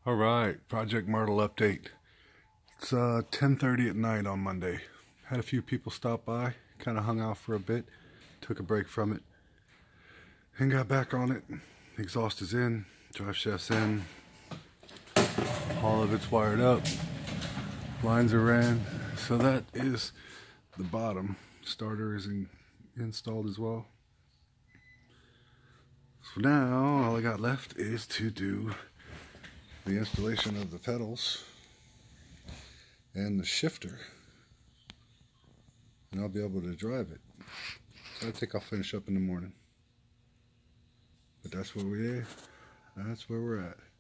All right, Project Myrtle update. It's 10:30 at night on Monday. Had a few people stop by, kind of hung out for a bit, took a break from it, and got back on it. Exhaust is in, drive shaft's in, all of it's wired up, lines are ran. So that is the bottom. Starter is installed as well. So now all I got left is to do the installation of the pedals and the shifter, and I'll be able to drive it. So I think I'll finish up in the morning. But that's where we're at.